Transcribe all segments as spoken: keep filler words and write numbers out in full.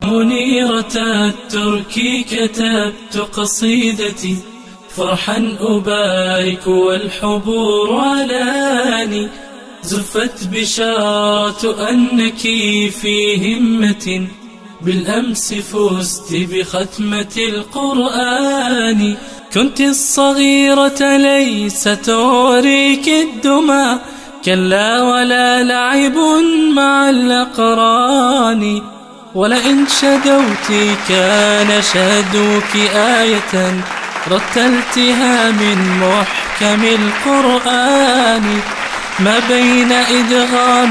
منيرة التركي كتبت قصيدتي فرحا أبارك والحبور علاني زفت بشارة أنك في همة بالأمس فزت بختمة القرآن كنت الصغيرة ليس توريك الدمى كلا ولا لعب مع الأقران ولئن شدوت كان شدوك آية رتلتها من محكم القرآن ما بين إدغام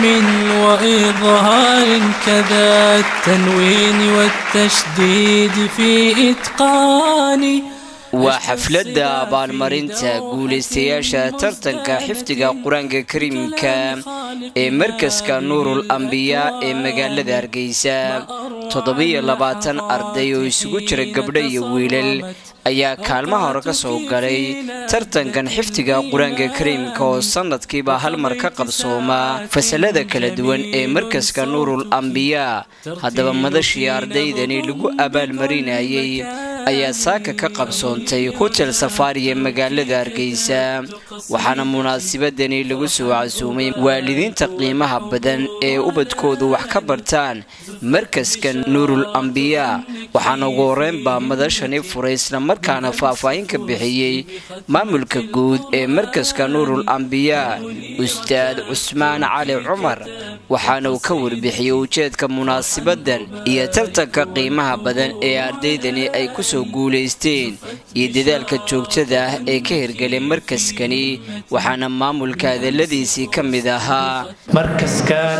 وإظهار كذا التنوين والتشديد في إتقان وحفلة بالمرينتا قوليستياشا ترتنكا حفتقا قرآن كريم كا مركز نور الأنبياء مقالة هرقيسا تضبية لباتن أرديو يسوكوشر قبلي ويلل ayaa kaalmaha hore ka soo galay tartankan xiftiga quraanka kariimka oo sanadkiiba hal mar ka qabsooma fasalada kala duwan ee markaska nuurul anbiya hadaba madashii ardaydani lagu abaal marinayay ayaa saaka ka qabsoontay hotel safari ee magaalada Hargeysa waxaana munaasabadani lagu soo casuumay waalidiinta qiimaha badan ee ubadkoodu wax ka bartaan markaska nuurul anbiya waxaana ugu horeynba madashani fureysna markaana faahfaahin ka bixiyay maamulka guud ee markaska nuurul anbiya ustaad Usmaan Cali Cumar waxaana uu ka warbixiyay ujeedka munaasabadan iyo tartanka qiimaha badan ee ardaydani ay ku soo guuleysteen iyo dadaalka joogtada ah ee ka hirgalay markaskani waxaana maamulka hadaladiisii ka mid ahaa markaskan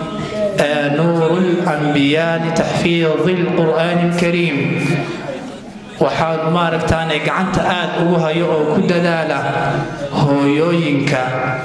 نور الأنبياء لتحفيظ القرآن الكريم waxaad maaragtaan ay gacanta aad ugu hayo oo ku dadaala hooyooyinka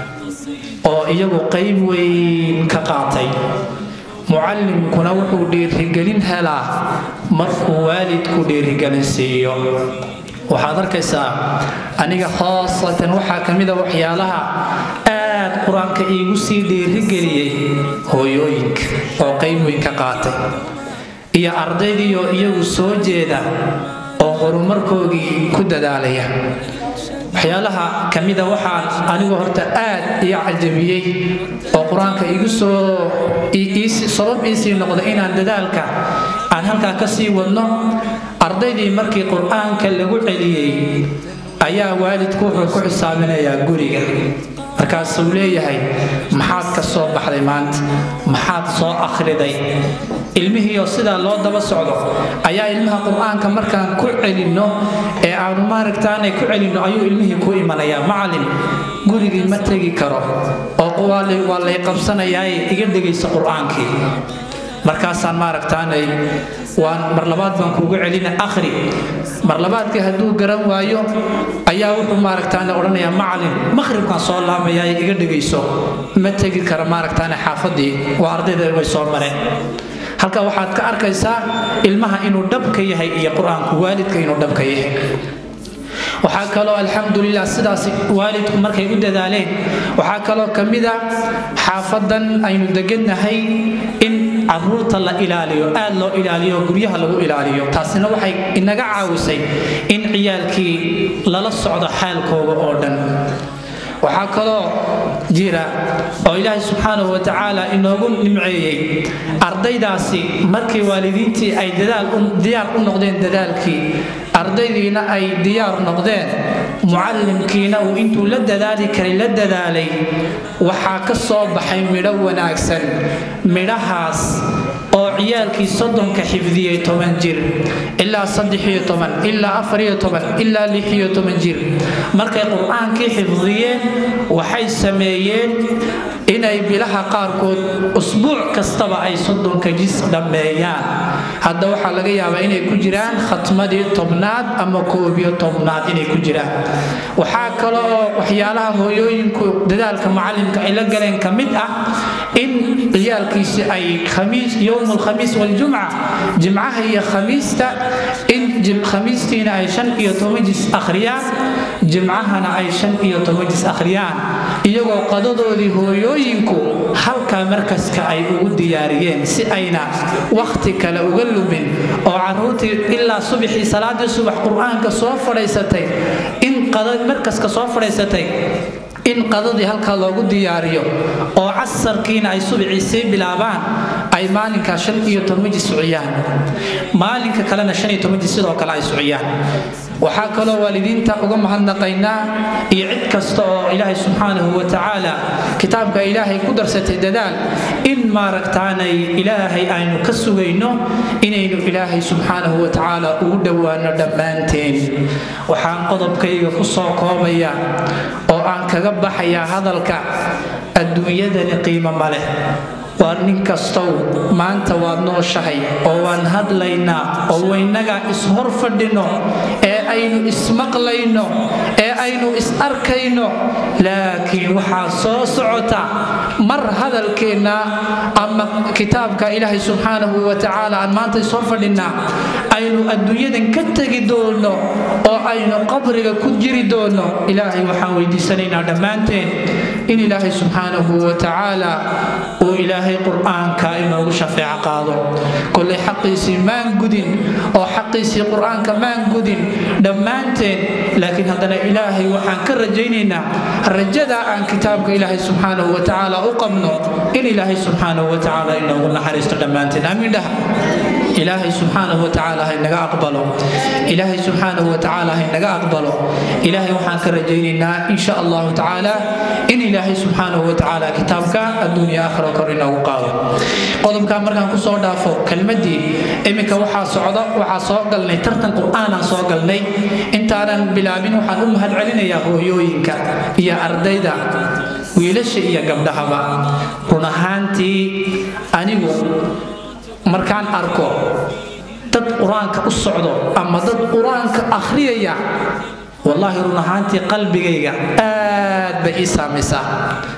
oo iyagu qayb weyn ka qaatay muallimkuna wuxuu dhiirigelin helaa markuu waalidku dhiirigelin siiyo waxaad arkaysaa aniga khaasatan waxa kamid ah waxyaalaha aad quraanka iigu sii dhiirigeliyay hooyooyinka oo qayb weyn ka qaatay iyo ardaydiyo iyagu soo jeeda oo horumarkoodii ku dadaalaya waxyaalaha kamida waxaan anigu horta aad iyo cajabiyay oo quraanka igu soo iisi sabab iisi noqdo inaan dadaalka aan halka ka sii wadno ardaydii markii quraanka lagu celiyay ayaa waalidku wuxuu ku xisaabinayaa guriga markaas uu leeyahay maxaad ka soo baxday maanta maxaad soo akhriday ilmihiyo sida loo daba socdo ayaa ilmaha quraanka markaan ku celino ee aan maaragtaan ku celino ayuu ilmihii ku imanaya macallin gurigii ma tagi karo oo qowaalay walay qabsanayaa iga dhageyso quraankii markaasaan maaragtaan waan mar labaad baan kuugu celina akhri mar labaadkii haduu garan waayo ayaa wuxuu maaragtaan oranayaa macallin maghribkan soo laamayay iga dhageyso ma tagi karo maaragtaan xaafadii waa ardayda way soo mareen halka waxaad ka arkaysaa ilmaha inuu dhabka yahay iyo quraanku waalidka inuu dhabka yahay waxa kale oo alxamdulillah sidaas waalidku markay u dadaaleen waxa kale oo kamida xaafadan aynu deganahay in caruurta la ilaaliyo aad loo ilaaliyo guryaha lagu ilaaliyo taasina waxay inaga caawisay in ciyaalkii lala socdo xaalkooda oo dhan waxa kale jira oo Ilaahay subhanahu wa ta'ala inoogu nimceeyay ardaydaasi markii waalidiintii ay dadaal u diyaar u noqdeen dadaalkii ardaydiina ay diyaar noqdeen muallimkiina uu intuu la dadaali karay la dadaalay waxa ka soo baxay midho wanaagsan midhahaas oo ciyaalkii soddonka xifdiyay toban jir ilaa saddex iyo toban ilaa afar iyo toban ilaa lix iyo toban jir markay quraankii xifdiyeen waxay sameeyeen inay bilaha qaarkood usbuuc kastaba ay soddonka jis dhameeyaan hadda waxa laga yaabaa inay ku jiraan khatmadii tobnaad ama koob iyo tobnaad inay ku jiraan waxa kale oo waxyaalaha hooyooyinku dadaalka macallimka ay la galeen kamid ah in ciyaalkiisi ay khamiis يوم الخميس والجمعة جمعها هي خميستا إن جم خميستين أي شن إيو تومجس أخريان جمعها أي شن إيو تومجس أخريان iyagoo qadadoodii hooyooyinku halka markaska ay ugu diyaariyeen si ayna waqti kale uga lumin oo caruurtii ilaa subaxii salaadii subax quraanka soo fadhiisatay in qadad markaska soo fadhiisatay in qadadii halka loogu diyaariyo oo casarkiina ay subaxii bilaabaan ay maalinka shan iyo toban jisciyaan maalinka kalena shan iyo toban sidoo kale ay suciyaan waxaa kaloo waalidiinta uga mahadnaqaynaa iyo cid kasta oo ilaahay subxaanahu wa tacaala kitaabka ilaahay ku darsatay dadaal in maaragtaanay ilaahay aynu ka sugayno inaynu ilaahay subxaanahu wa tacaala ugu dhowaano dhammaanteen waxaan qodobkayga ku soo koobaya oo aan kaga baxayaa hadalka adduunyadani qiimo ma leh waa nin kastow maanta waad nooshahay oo waan hadlaynaa oo waynaga ishor fadhino ee aynu ismaqlayno ee aynu is arkayno laakiin waxaa soo socota mar hadalkeenna ama kitaabka ilaahay subxaanahu wa tacaala aan maanta ishor fadhinaa aynu adduunyadan ka tegi doono oo aynu qabriga ku jiri doono ilaahay waxaan weydiisanaynaa dhammaanteen in ilaahay subxaanahu wa tacaala uu ilaahay qur'aanka inoogu shafeeco qaado kullay xaqiisii maan gudin oo xaqiisii qur'aanka maan gudin dhammaanteen laakiin haddana ilaahay waxaan ka rajaynaynaa rajada aan kitaabka ilaahay subxaanahu wa tacaala u qabno in ilaahay subxaanahu wa tacaala inoogu naxariisto dhammaanteen amiin dhaha ilaahay subxaanahu wa tacaala hay naga aqbalo ilaahay subxaanahu wa tacaala hay naga aqbalo ilaahay waxaan ka rajaynaynaa insha allahu tacaala in ilaahay subxaanahu wa tacaala kitaabka adduunya aakhira kor inoogu qaado qodobka markaan ku soo dhaafo kelmadii iminka waxaa socda waxaa soo galnay tartan qur'aanaan soo galnay intaanan bilaabin waxaan u mahad celinayaa hooyooyinka iyo ardayda wiilasha iyo gabdhahaba run ahaantii anigu markaan arko dad quraanka u socdo ama dad quraanka akhriyaya wallahi run ahaantii qalbigayga aad bay ii saameysaa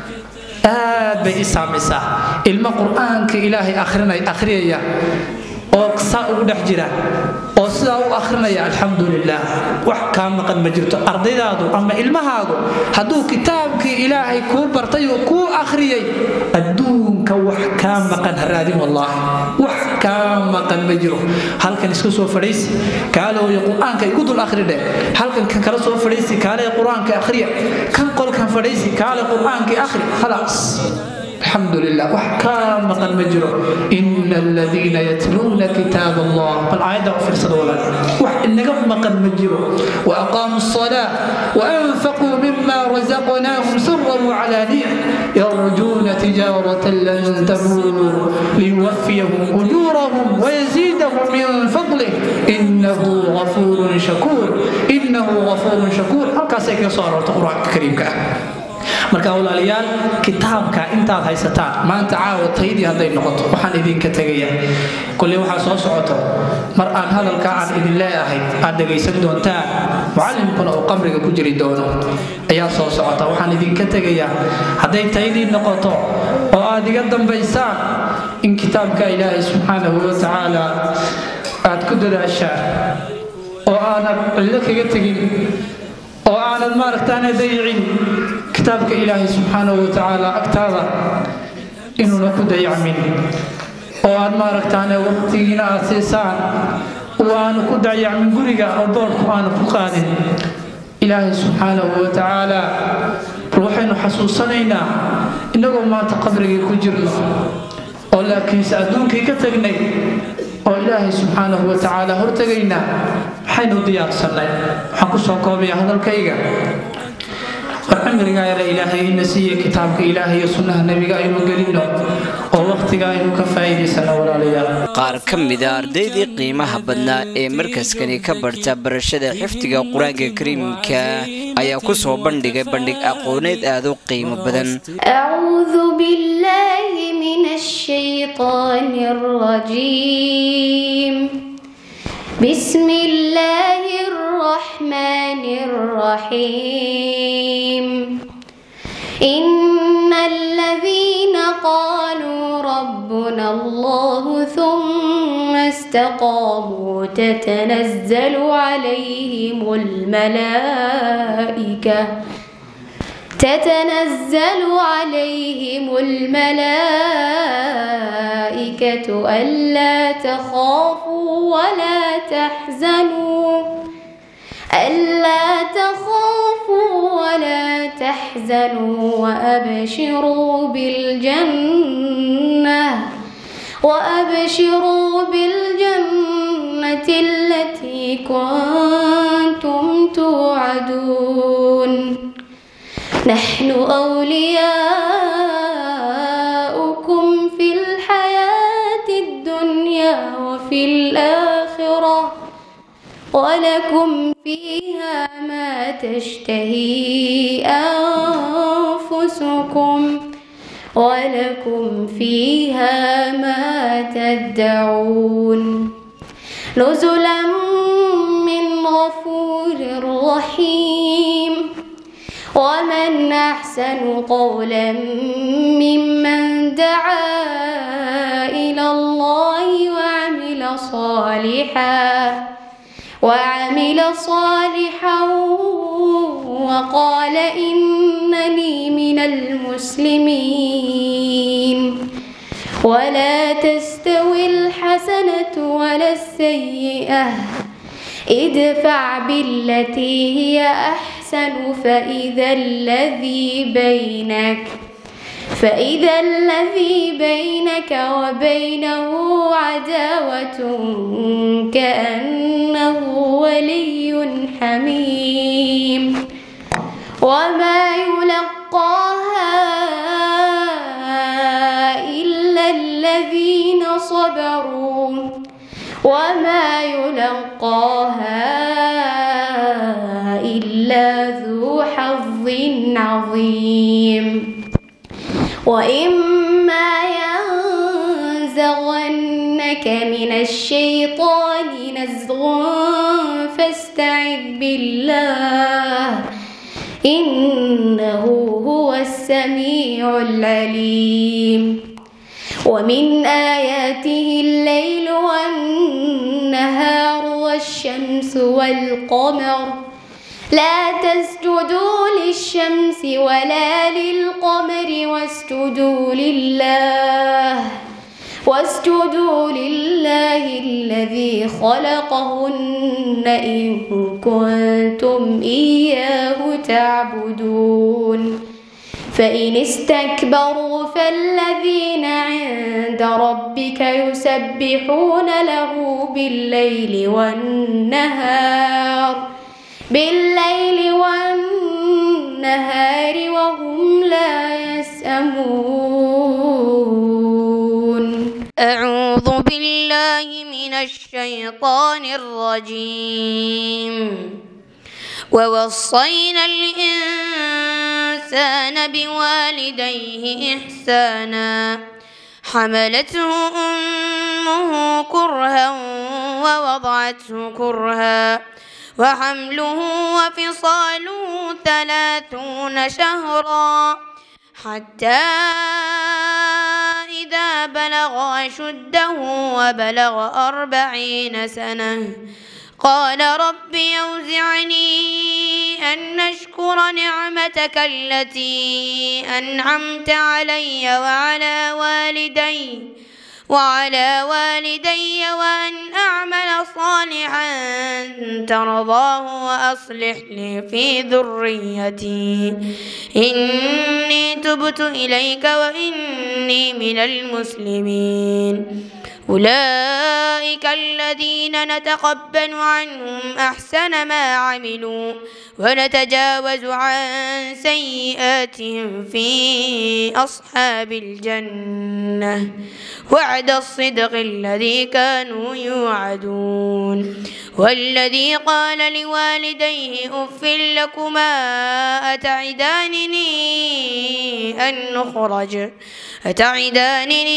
aad bay ii saameysaa ilma quraanka ilaahay akhrinay akhriyaya oo saa ugu dhex jira oo sidaa u akhrinaya alxamdulilah wax kaa maqan ma jirto ardaydaadu ama ilmahaagu hadduu kitaabkii ilaahay kuu bartay oo kuu akhriyay adduunka wax kaa maqan haraadin wallaahi wax kaa maqan ma jiro halkan iska soo fadhiisi kaale oo quraanka igu dul akhridhe halkan kan kala soo fadhiisi kaale quraanka akhriya kan qolkan fadhiisi kaale quraanka akhri khalaas الحمد لله وحكام مقن مجرو إن الذين يتلون كتاب الله بالآية في الصلاة وإنهم مقن مجرو وأقاموا الصلاة وأنفقوا مما رزقناهم سرا وعلانية يرجون تجارة لن تبور ليوفيهم أجورهم ويزيدهم من فضله إنه غفور شكور إنه غفور شكور هكذا يصار القرآن الكريم كأ marka walaalayaal kitaabka intaad haysataan maanta caawa taydii haday noqoto waxaan idinka tagayaa kulli waxa soo socoto mar aan hadalka aan idin leeyahay aad dhageysan doontaan macallinkuna oo qabriga ku jiri doono ayaa soo socota waxaan idinka tagayaa haday taydii noqoto oo aad iga dambaysaan in kitaabka ilaahay subxaanahu wa tacaala aad ku dadaashaan oo aanad cillo kaga tegin oo aanad maaragtaana dayicin kitaabka ilaahay subxaanahu wa tacaala agtaada inuuna ku dayacmin oo aad maaragtaana waqtigiina aad siisaan oo aanu ku dayacmin guriga oo boorku aanu ku qaadin ilaahay subxaanahu wa tacaala ruuxaynu xasuusanaynaa innagoo maanta qabrigii ku jirno oo laakiinse adduunkii ka tagnay oo ilaahay subxaanahu wa tacaala hortagaynaa maxaynu diyaarsanay waxaan ku soo koobaya hadalkayga وعمرنا يا إلهي نسي كتابك إلهي سنة نبيك أينو قلنا ووقتك أينو كفايد سنة ولا ليا qaar ka mid ah ardaydii qiimaha badnaa ee markaskani ka barta barashada xifdiga quraanka kariimka ayaa ku soo bandhigay bandhig aqooneed aad u qiimo badan a'uudhu billahi minash shaytaanir rajiim بسم الله الرحمن الرحيم إن الذين قالوا ربنا الله ثم استقاموا تتنزل عليهم الملائكة تتنزل عليهم الملائكة ألا تخافوا ولا تحزنوا ألا تخافوا ولا تحزنوا وأبشروا بالجنة وأبشروا بالجنة التي كنتم توعدون نحن أولياؤكم في الحياة الدنيا وفي الآخرة ولكم فيها ما تشتهي أنفسكم ولكم فيها ما تدعون نزلا من غفور رحيم ومن أحسن قولا ممن دعا إلى الله وعمل صالحا وعمل صالحا وقال إنني من المسلمين ولا تستوي الحسنة ولا السيئة ادفع بالتي هي أحسن فإذا الذي بينك فإذا الذي بينك وبينه عداوة كأنه ولي حميم وما يلقاها إلا الذين صبروا وما يلقاها إلا ذو حظ عظيم وإما ينزغنك من الشيطان نزغ فاستعذ بالله إنه هو السميع العليم ومن آياته الليل والنهار والشمس والقمر لا تسجدوا للشمس ولا للقمر واسجدوا لله واسجدوا لله الذي خلقهن إن كنتم إياه تعبدون فإن استكبروا فالذين عند ربك يسبحون له بالليل والنهار بالليل والنهار وهم لا يسأمون. أعوذ بالله من الشيطان الرجيم. ووصينا الإنسان بوالديه إحسانا حملته أمه كرها ووضعته كرها وحمله وفصاله ثلاثون شهرا حتى إذا بلغ أشده وبلغ أربعين سنة قال رب أوزعني أن نشكر نعمتك التي أنعمت علي وعلى والدي وعلى والدي وأن أعمل صالحا ترضاه وأصلح لي في ذريتي إني تبت إليك وإني من المسلمين. أولئك الذين نتقبل عنهم أحسن ما عملوا ونتجاوز عن سيئاتهم في أصحاب الجنة وعد الصدق الذي كانوا يوعدون. والذي قال لوالديه أف لكما أتعدانني أن نخرج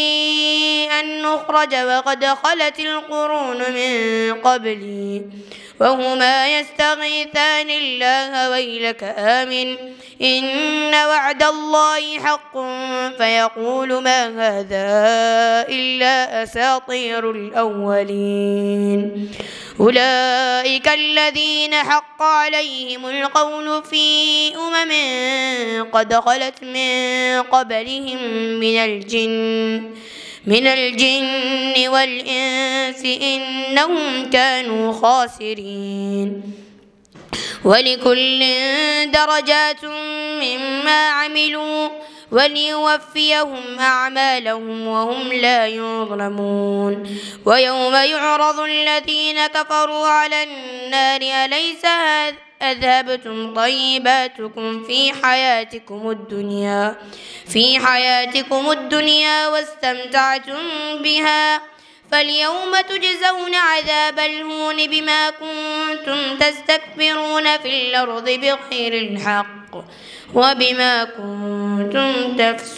أتعدانني أن نخرج وقد خلت القرون من قبلي وهما يستغيثان الله ويلك آمن إن وعد الله حق فيقول ما هذا إلا أساطير الأولين أولئك الذين حق عليهم القول في أمم قد خلت من قبلهم من الجن من الجن والإنس إنهم كانوا خاسرين ولكل درجات مما عملوا وليوفيهم أعمالهم وهم لا يظلمون ويوم يعرض الذين كفروا على النار أليس أذهبتم طيباتكم في حياتكم الدنيا في حياتكم الدنيا واستمتعتم بها فاليوم تجزون عذاب الهون بما كنتم تستكبرون في الأرض بغير الحق وبما كنتم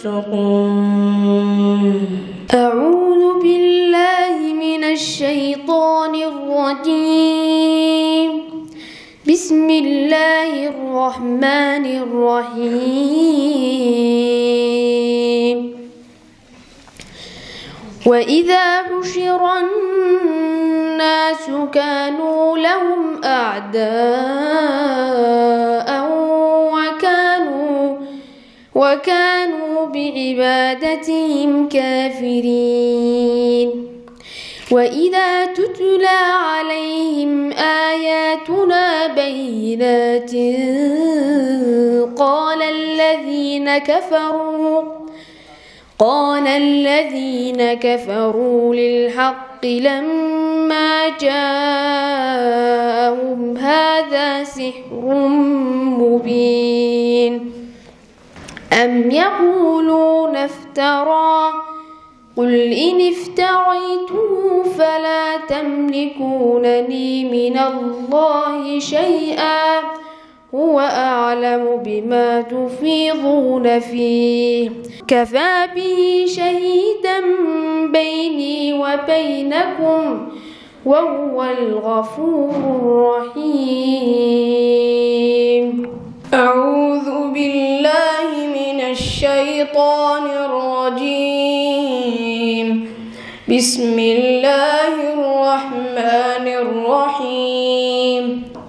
تفسقون. أعوذ بالله من الشيطان الرجيم. بسم الله الرحمن الرحيم. وإذا حشر الناس كانوا لهم أعداء وكانوا وكانوا بعبادتهم كافرين. وإذا تتلى عليهم آياتنا بينات قال الذين كفروا قال الذين كفروا للحق لما جاءهم هذا سحر مبين أم يقولون افترى قل إن افتريته فلا تملكون لي من الله شيئا هو أعلم بما تفيضون فيه كفى به شهيدا بيني وبينكم وهو الغفور الرحيم. أعوذ بالله من الشيطان الرجيم. بسم الله الرحمن الرحيم.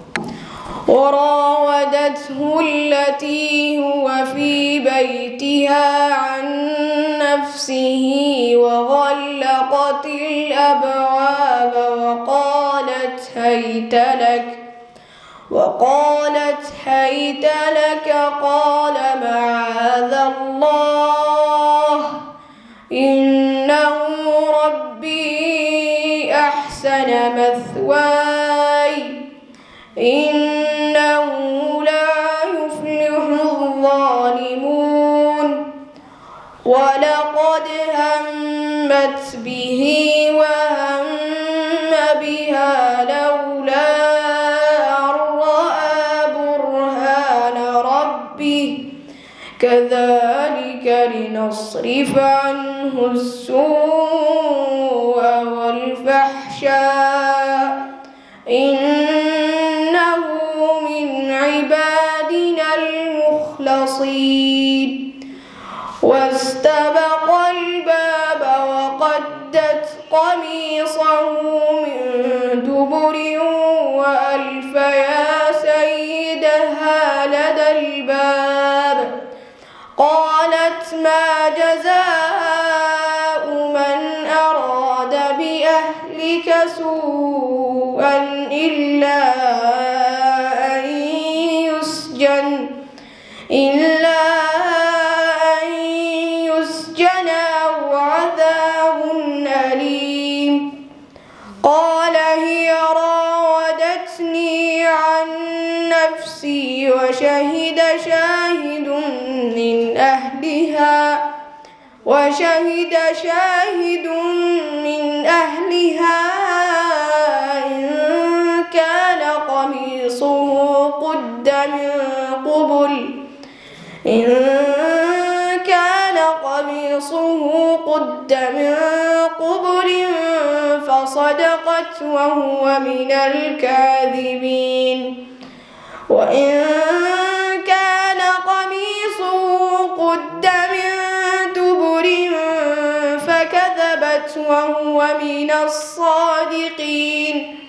وراودته التي هو في بيتها عن نفسه وغلقت الأبواب وقالت هيت لك وقالت هيت لك قال معاذ الله إنه ربي أحسن مثواي إنه لا يفلح الظالمون ولقد همت به وهم بها لولا أن رأى برهان ربه كذلك لنصرف عنه السوء والفحشاء إنه من عبادنا المخلصين. واستبق الباب وقدت قميصه من دبر وألف يا سيدها لدى الباب قالت ما جزاء من أراد بأهلك سوءا إلا أن يسجن إلا أن يسجن أو عذاب أليم. قال هي راودتني عن نفسي وشهد شاهد من أهلها وشهد شاهد من أهلها إن كان قميصه قد من قبل إن كان قميصه قد من قبل صدقت وهو من الكاذبين وإن كان قميصه قد من دبر فكذبت وهو من الصادقين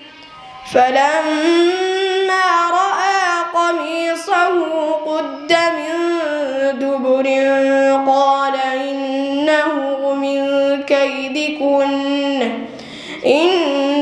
فلما رأى قميصه قد من دبر قال إنه من كيدكن إن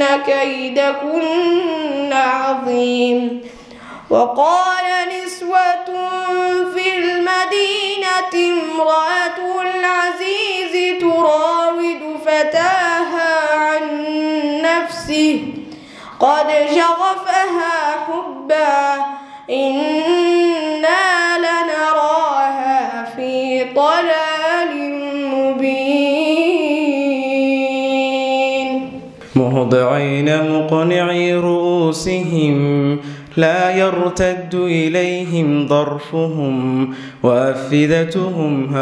كيدكن عظيم وقال نسوة في المدينة امرأة العزيز تراود فتاها عن نفسه قد شغفها حبا إنا لنراها في ضلال مبين مهضعين مقنعي رؤوسهم لا يرتد إليهم ضرفهم وأفئدتهم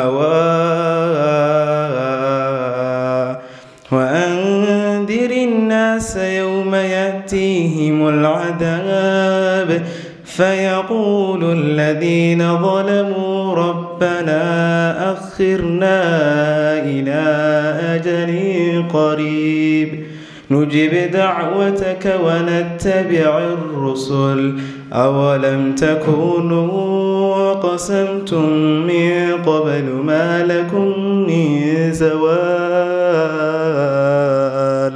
هواء وأنذر الناس يوم يأتيهم العذاب فيقول الذين ظلموا ربنا أخرنا إلى أجل قريب نجب دعوتك ونتبع الرسل أولم تكونوا قسمتم من قبل ما لكم من زوال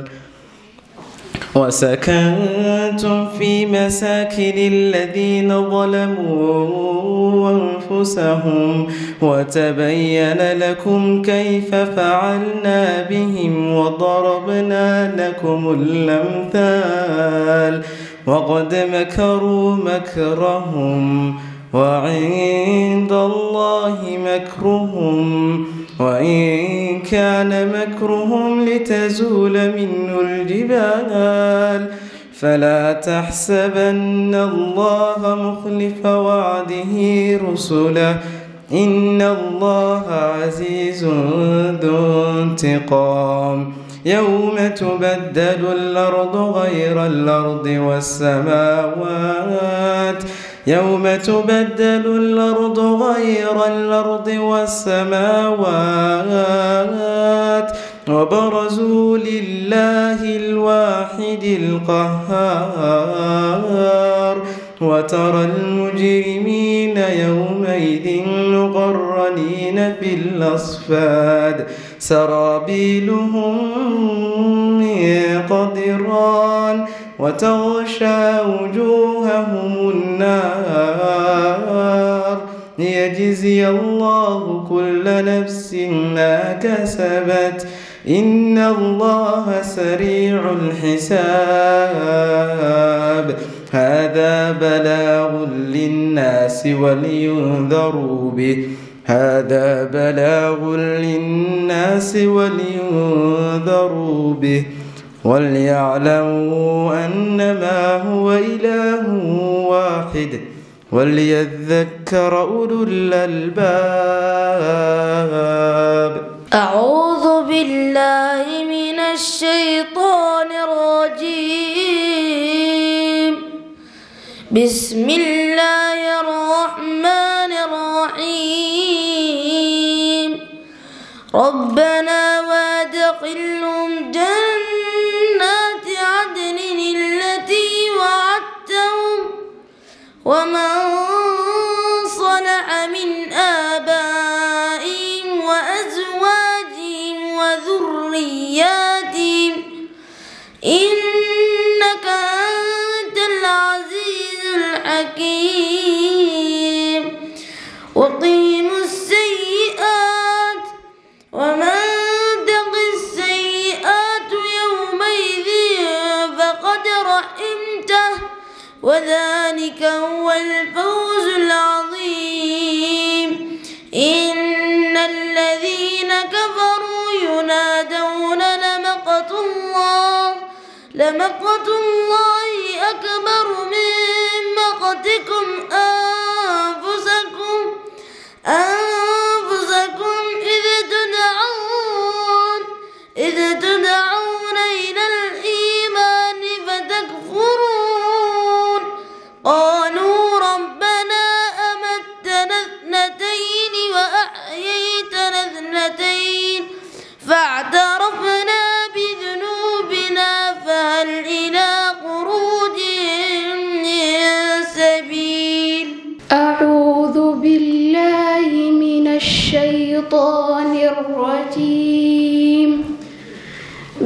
وسكنتم في مساكن الذين ظلموا أنفسهم وتبين لكم كيف فعلنا بهم وضربنا لكم الأمثال وقد مكروا مكرهم وعند الله مكرهم وإن كان مكرهم لتزول منه الجبال فلا تحسبن الله مخلف وعده رسله إن الله عزيز ذو انتقام يوم تبدل الأرض غير الأرض والسماوات يوم تبدل الأرض غير الأرض والسماوات وبرزوا لله الواحد القهار وترى المجرمين يومئذ مقرنين في الأصفاد سرابيلهم من قطران وتغشى وجوههم النار ليجزي الله كل نفس ما كسبت إن الله سريع الحساب هذا بلاغ للناس ولينذروا به هذا بلاغ للناس ولينذروا به وليعلموا أنما هو إله واحد وليذكر أولو الألباب. أعوذ بالله من الشيطان الرجيم. بسم الله الرحمن الرحيم. ربنا وادخلهم جنات عدن التي وعدتهم ومن صلح من آبائهم وأزواجهم وذرياتهم إنك أنت العزيز الحكيم. وقيموا السيئات ومن تق السيئات يومئذ فقد رحمته وذلك هو الفوز العظيم. إن الذين كفروا ينادون لمقت الله لمقت الله أكبر من مقتكم أنفسكم أنفسكم إذ تدعون إذ تدعون إلى الإيمان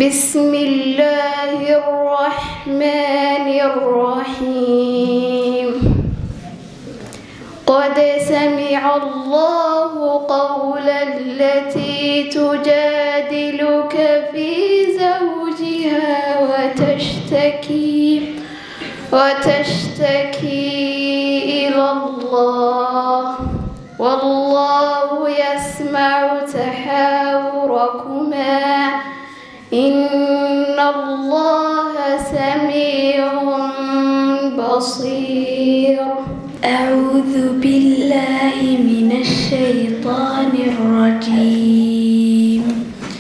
بسم الله الرحمن الرحيم قد سمع الله قول التي تجادلك في زوجها وتشتكي وتشتكي إلى الله والله يسمع تحاوركما إن الله سميع بصير. أعوذ بالله من الشيطان الرجيم.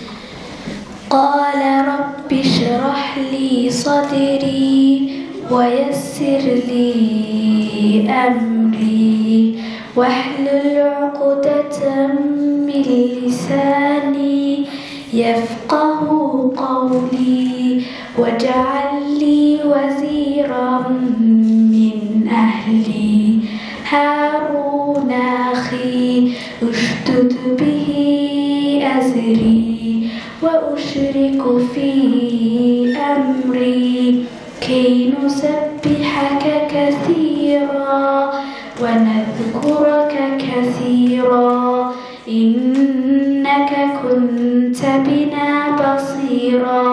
قال رب اشرح لي صدري ويسر لي أمري واحلل عقدة من لساني يفقه قولي واجعل لي وزيرا من أهلي هارون أخي اشدد به أزري وأشرك في أمري كي نسبحك كثيرا ونذكرك كثيرا إنك كنت بنا بصيرا.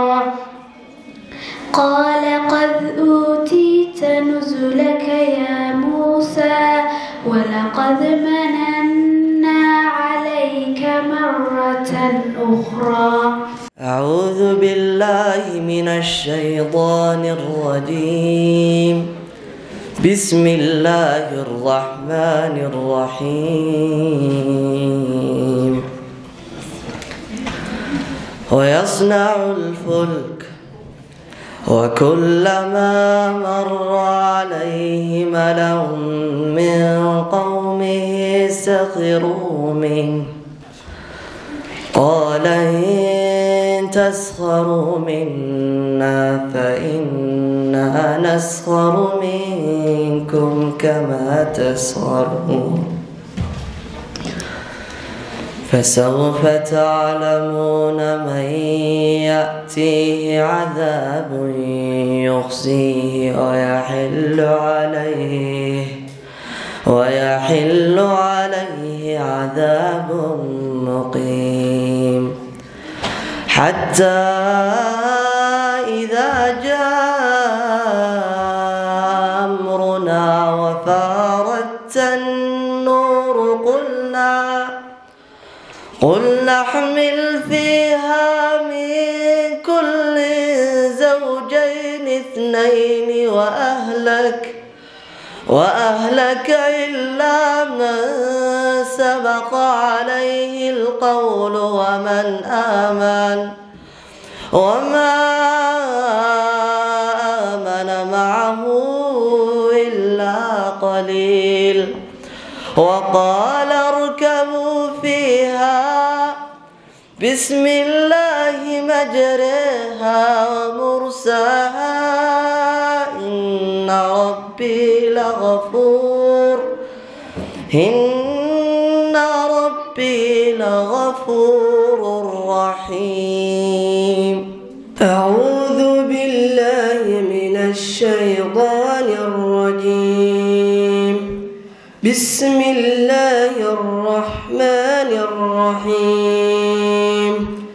قال قد أوتيت نزلك يا موسى ولقد مننا عليك مرة أخرى. أعوذ بالله من الشيطان الرجيم. بسم الله الرحمن الرحيم. ويصنع الفلك وكلما مر عليه ملأ من قومه سخروا منه قال إن تسخروا منا فإنا نسخر منكم كما تسخرون فسوف تعلمون من يأتيه عذاب يخزيه ويحل عليه ويحل عليه عذاب مقيم حتى إذا جاء أمرنا وفارت النور قلنا قل نحمل فيها من كل زوجين اثنين وأهلك وأهلك إلا من سبق عليه القول ومن آمن وما آمن معه إلا قليل وقال اركبوا فيها بسم الله مجريها ومرساها إن ربي لغفور إن ربي لغفور رحيم. أعوذ بالله من الشيطان الرجيم. بسم الله الرحمن الرحيم.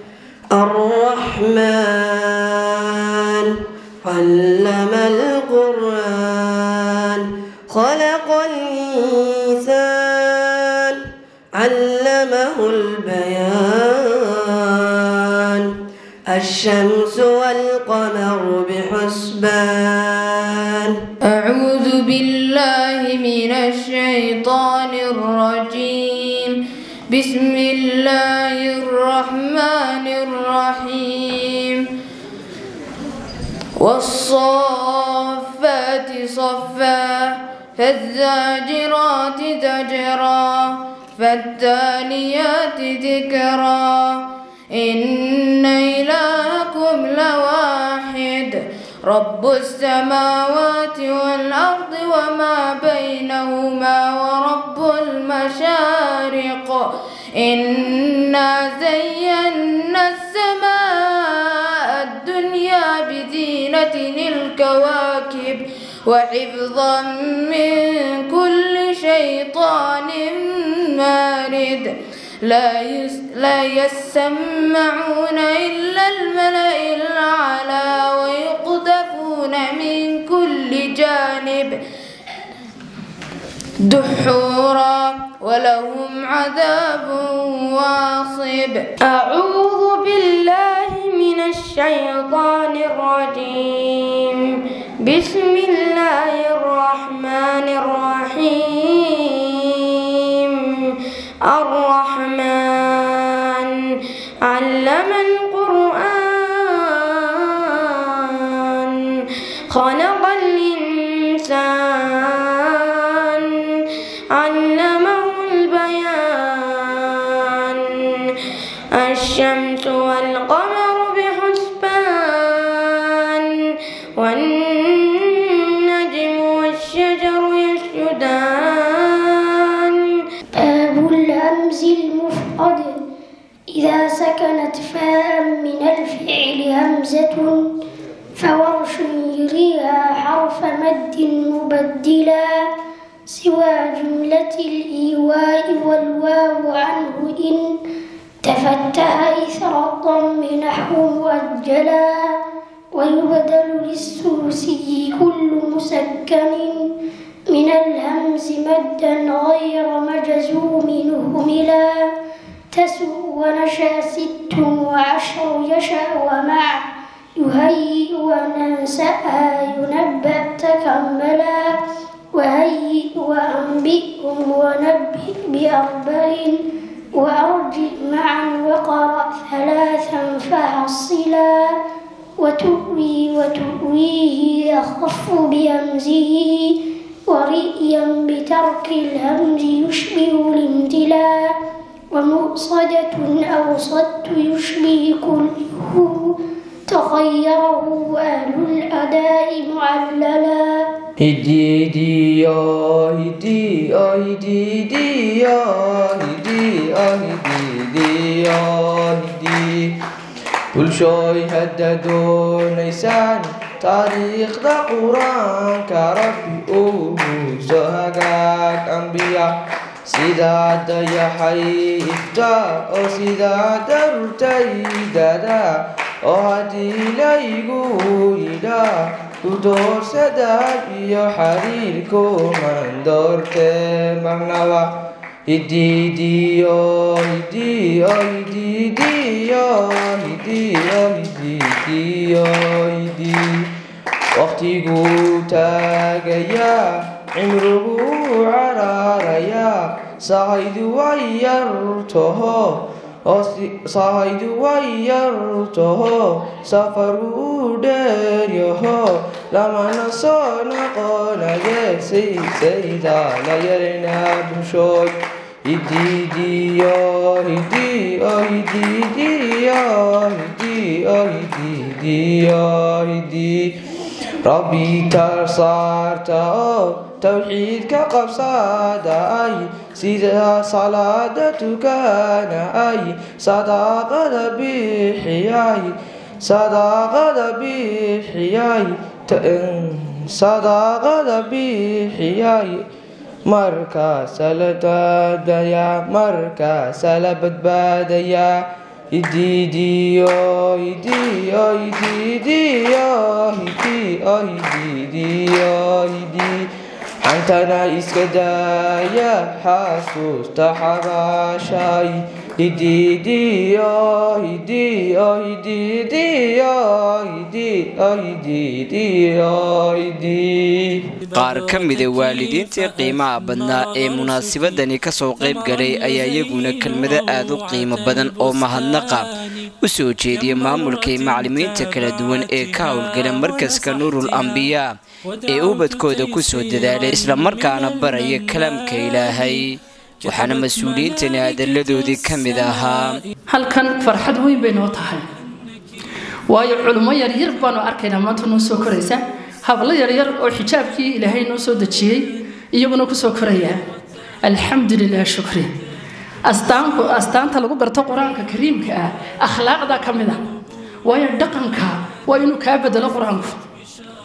الرحمن علم القرآن خلق الإنسان علمه البيان الشمس والقمر بحسبان. أعوذ بالله من الشيطان الرجيم. بسم الله الرحمن الرحيم. والصافات صفا فالزاجرات زجرا فالتاليات ذكرا إن إلهكم لواحد رب السماوات والأرض وما بينهما ورب المشارق إنا زينا السماء الكواكب وحفظا من كل شيطان مارد لا لا يسمعون إلا الملأ الأعلى ويقذفون من كل جانب دحورا ولهم عذاب واصب. أعوذ بالله من الشيطان الرجيم. بسم الله الرحمن الرحيم. الرحمن علم القرآن خلق الإنسان علمه البيان الشمس والقمر بحسبان والنجم والشجر يسجدان. باب الهمز المفرد إذا سكنت فاء من الفعل همزة فورش يريها حرف مد مبدلا سوى جملة الإيواء والواو عنه إن تفتح إثر الضم نحو مؤجلا ويبدل للسوسي كل مسكن من الهمز مدا غير مجزوم نهملا تسوء ونشا ست وعشر يشاء ومع يهيئ وننسأ ينبأ تكملا وهيئ وأنبئهم ونبئ بأربع وأرجئ معا وقرأ ثلاثا فحصلا وتؤوي وتؤويه أخف بهمزه ورئيا بترك الهمز يشبه الامتلاء ومؤصدة أوصدت يشبه كله تغيره أهل الأداء معللا. هدي هدي يا هدي يا هدي هدي يا هدي يا هدي يا هدي كل شيء هددون لسان تاريخ ذا قرآن كربي أوه سهقاك أنبياء سيدا يا حي إفتا أو سيدا درتي دادا أو هدي ليقو إدا كدور سداد يا حريركو من دورت مغنوا هدي هدي يا هدي يا هدي هدي يا هدي يا هدي هدي يا هدي وقتي قوتاك يا عمره عراريا صعيد ويرته صعيد ويرته سفر ديره لما نصنع قنا سي سيدا لا يرنا بشوي هدي هدي يا هدي هدي هدي يا هدي هدي يا هدي ربي ترصارت توحيد كقبصاد أي سيدا صلاتك أنا أي صداقة بحياي صداقة بحياي صداقة بحياي مركز لتبدأ مركز لبدباديا هدي هدي يا هدي يا هدي يا هدي يا هدي يا هدي أنتنا إسكدايا حاسوس تحراشاي هدي هدي يا هدي يا هدي يا هدي يا هدي يا هدي. qaar ka mida waalidiintii qiimaha badnaa ee munaasabadani ka soo qayb galay ayaa iyaguna kelmado aad u qiimo badan oo mahadnaqa u soo jeediyay maamulka iyo macallimiinta kala duwan ee ka howlgala markaska nuurul anbiyaa ee ubadkooda ku soo dadaalay isla markaana baraya kalaamka ilaahay waxaana mas'uuliyiintani hadalladoodii ka mid ahaa halkan farxad weyn bay noo tahay waayo culummo yar yar baanu arkaynaa maanta noo soo koraysa hablo yar yar oo xijaabkii ilaahay noo soo dajiyay iyaguna ku soo koraya alxamdulilah shukri astaanku astaanta lagu garto quraanka kariimka ah akhlaaqda kamida waayo dhaqanka waa inuu ka bedelo quraanku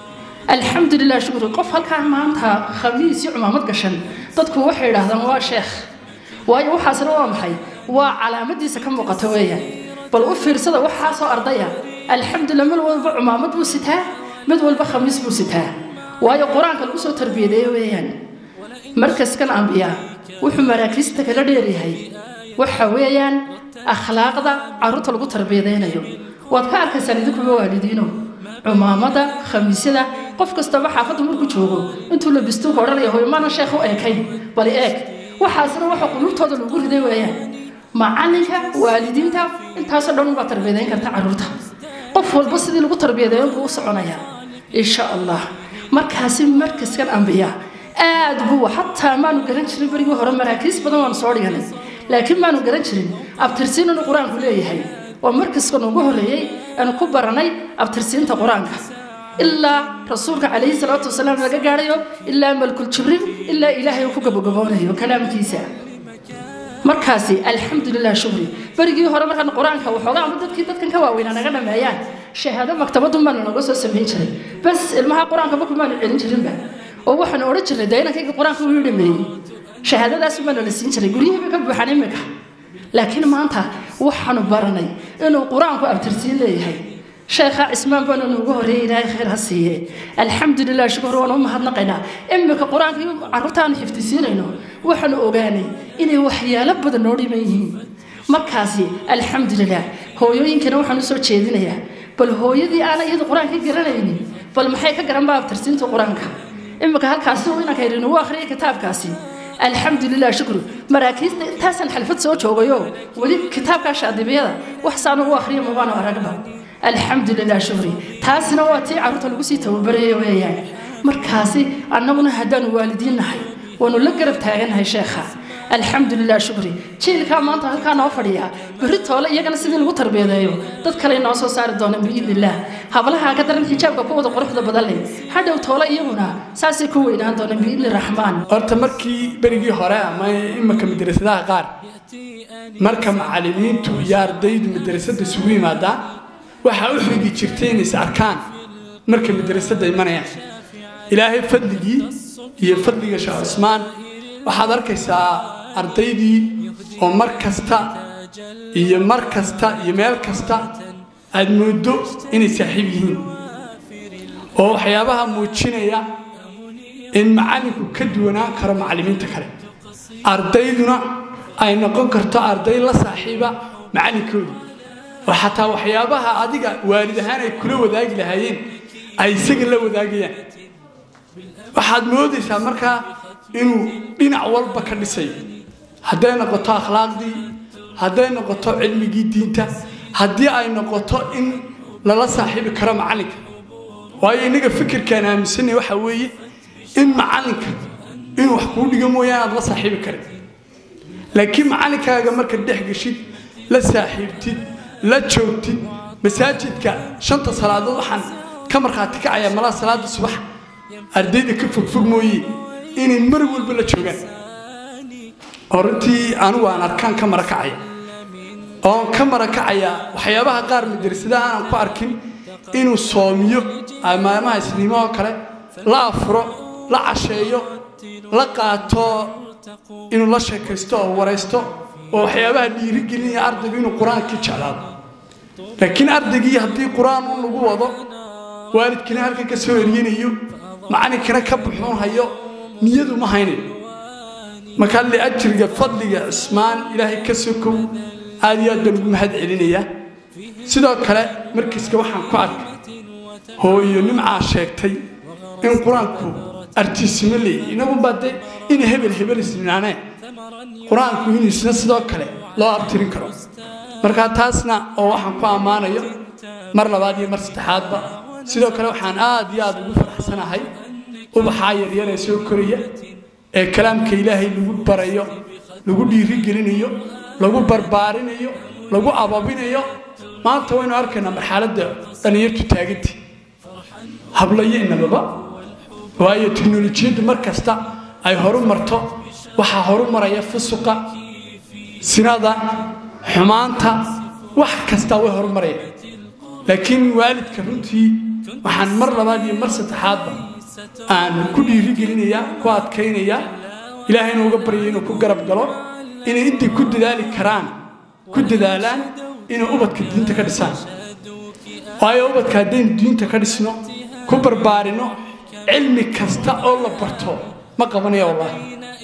الحمد لله شكر قف هل كان معناتها خميس يوم ما متقشن تذكر واحد هذا هو شيخ واي وحاسن وامحي وعلامة سكن مقتوية بل أفر صدا وحاسو أرضية الحمد لله مل والبع ما مدو ستها مد والبع خميس بو ستها واي قرآن كالوسو تربية ديويان مركز كان أنبياء وحو مراكز تكالديري هاي وحويان أخلاق دا عروت لغو تربية دينيو وادكار كساندكو بوالدينو عمامة خميسة قف كستبا حافظ مركو جوغو انتو لبستو قرار يهوي مانا شيخو ايكاين بالي ايك وحاسنا وحو قلوبتو دا لغو ردي ويان معانيك والدينتا انتاسا دون با تربية دين كارتا عروتا قف والبس دي لغو تربية دين بو سعونايا إن شاء الله مركز مركز كان أنبياء aad buu hatta maanu garan jirin bariga hore maraakiis badan waan soo dhiganay laakiin maanu garan jirin abtirsiin uu quraanku leeyahay oo markaska ugu horeeyay aan ku baranay abtirsiinta quraanka illa rasuulka kaleey salaatu wasalaam laga gaarayo illa malkul jibril illa ilaahay ku gabagaboonayo kalaamkiisa markaasi alxamdulillah shukri barigii hore markaan quraanka waxoogaa ama dadkii dadkan ka waaweyn anaga dhameeyaan shahaado maktabadu ma naga soo sameyn jiray bas ilmaha quraanka ma kuma celin jirin ba oo waxaan oran jiray daynankayga quraanka uu yidhameeyay shahaadadaas ma la siin jiray guriyada ka buuxan imika laakiin maanta waxaan baranay inuu quraanku abtirsiin leeyahay sheekha ismaan baan ugu horeeyay ilaahay khayr ha siiye alxamdulillah shukr wa mahadnaqayna imika quraanka carruurtaan xifdisiinayno waxaan ogaanay inay waxyaalo badan noo dhimayeen markaasi alxamdulillah hooyooyinkana waxaan soo jeedinayaa bal hooyadii aan iyada quraanka garanaynin bal maxay ka garan baa abtirsiinta quraanka إما كهالكاسي وين كيرين واخري كتاب كاسي الحمد لله شكر مراكز تاسن حلفت سو جوغيو ولي كتاب كاش ادبيدا وحسان واخري ما بانو ارغبا الحمد لله شكري تاسنا واتي عروت لو سي توبري ويان مركاسي انغنا هدان والدين نحي ونو لا غرب تاغنhay sheekha الحمد لله شكري جيلka maanta halka noo fadhiya beritoole iyagana sidii lagu tarbiyadeeyo dad kale noo soo saari doona biidillah hablaha ka daran xijaabka ku wada quruxda badan leh hadhow toole iyaguna saasi ku weynaan doona biidillah rahmaan horta markii berigii hore ama imaka madrasadaha qaar marka macallimiintu iyo ardaydu madrasada isugu yimaadaan waxa u xigi jirtay inay arkaan marka madrasada imanayaan ilaahay fadligii iyo fadliga Sheekh Usmaan waxaad arkaysaa ardaydii oo mar kasta iyo mar kasta iyo meel kasta aad moodo inay saaxiib yihiin oo waxyaabaha muujinaya in macallinku ka duwanaan karo macallimiinta kale ardayduna ay noqon karto arday la saaxiiba macallinkooda oo xataa waxyaabaha adiga waalid ahaan ay kula wadaagi lahaayeen ay isaga la wadaagayaan waxaad moodaysaa markaa inuu dhinac walba ka dhisay haday noqoto akhlaaqdii haday noqoto cilmigii diinta hadii ay noqoto in lala saaxiibi karo macallinka waayo inaga fikirkan aaminsan waxa weeye in macallinka inuu wax ku dhigo mooyaan aad la saaxiibi karin laakiin macallinkaaga marka dhex gashid la saaxiibtid la joogtid masaajidka shanta salaadood waxaan ka marxaati kacaya mala salaada subax ardayda ka fogfog mooyee inay mar walba la joogaan ortii anu waan arkaan ka marakacay oo ka marakacaya waxyaabaha qaar madrasadaha aan ku arkin inuu soomiyo amaamaha islaamaha kale la afro la casheeyo la qaato inuu la sheekaysto oo wareysto oo waxyaabaha dhiiri gelinaya ardaygu inuu quraanka jeclaado laakiin ardaygii haddii quraan uu lagu wado waalidkina halka ka soo eriyanayo macallinkana ka buxuun hayo niyadu ma haynin marka li ajriga fadliga Usmaan ilaahay ka sokow aad iyo aad baan ugu mahad celinaya sidoo kale markiiska waxaan ku arkay hooyo nimca sheegtay in quraanku artiisimo leeyahay inagu baday in hebel hebel isnaanay quraanku inuu isna sidoo kale loo abtirin karo marka taasna oo waxaan ku amaanayo mar labaad iyo mar saddexaadba sidoo kale waxaan aad iyo aad ugu faraxsanahay ubaxa yar yar ee soo koraya ee kalaamka ilaahay lagu barayo lagu dhiiri gelinayo lagu barbaarinayo lagu ababinayo maanta waynu arkaynaa marxaladda dhalinyartu taagantay hablayeennaba waayo teknolojiyaddu mar kasta ay horumarto waxaa horumaraya fusuqa sinada xumaanta wax kasta way horumarayaan laakiin waalidka runtii waxaan mar labaad iyo mar saddexaadba aan ku dhiirigelinayaa ku adkaynayaa ilaahayna uga baryay inuu ku garab galo inay intii ku dadaali karaan ku dadaalaan inay ubadka diinta ka dhisaan waayo ubadka haddaynu diinta ka dhisno ku barbaarino cilmi kasta oo la barto ma qabanayo wallaahi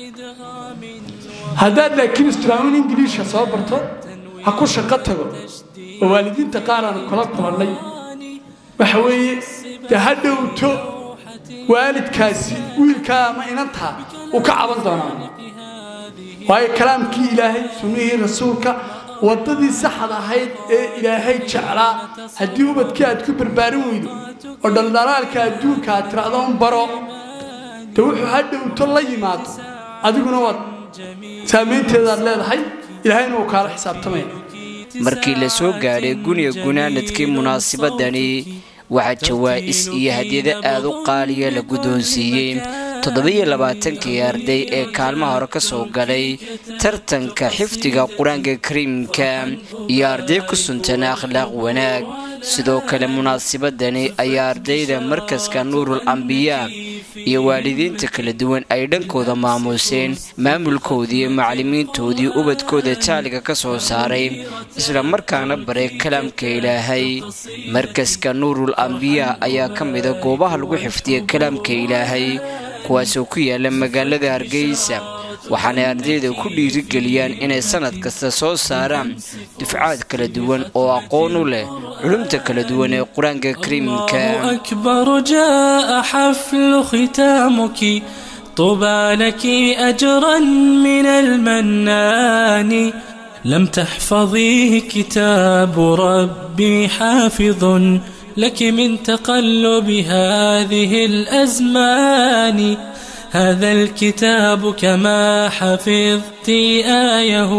haddaad laakiin islaamin ingiliishka soo barto ha ku shaqo tago oo waalidiinta qaar aanu kula kulannay waxa weeye dee ha dhowto waalidkaasi wiilkaa ama inantaa uu ka caban doonaa waayo kalaamkii ilaahay sunnihii rasuulka waddadii saxda ahayd ee ilaahay jeclaa haddii ubadkii aad ku barbaarin weydo oo dhaldhalaalka adduunka aad tiraahdo un baro dee wuxuu ha dhowto la yimaado adiguna waad saamaynteedaad leedahay ilaahayna uu kaala xisaabtamaya markii la soo gaadhay guniga gunaanadkii munaasabadani waxaa jawaa'is iyo hadyado aad u qaaliya la guddoonsiiyey toddobiyo labaatankii arday ee kaalmaha hore ka soo galay tartanka xifdiga qur-aanka kariimka iyo arday ku suntan akhlaaq wanaag sidoo kale munaasabadani ayaa ardayda markaska nuurul ambiyaa iyo waalidiinta kala duwan ay dhankooda maamuuseen maamulkoodii iyo macallimiintoodii ubadkooda jaaliga ka soo saaray isla markaana baray kalaamka ilaahay markaska nuurul ambiyaa ayaa ka mida goobaha lagu xifdiya kalaamka ilaahay kuwaasoo ku yaala magaalada hargeysa waxaanay ardayda ku dhiirigeliyaan inay sanad kasta soo saaraan dufcaad kala duwan oo aqoon u leh علمت كالدوان القرآن الكريم الله أكبر جاء حفل ختامك طوبى لك أجرا من المنان لم تحفظيه كتاب ربي حافظ لك من تقلب هذه الأزمان هذا الكتاب كما حفظت آيه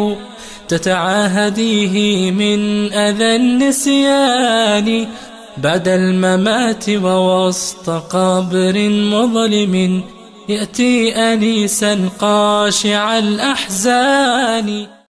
تتعاهديه من أذى النسيان بعد الممات ووسط قبر مظلم يأتي أنيسا قاشع الأحزان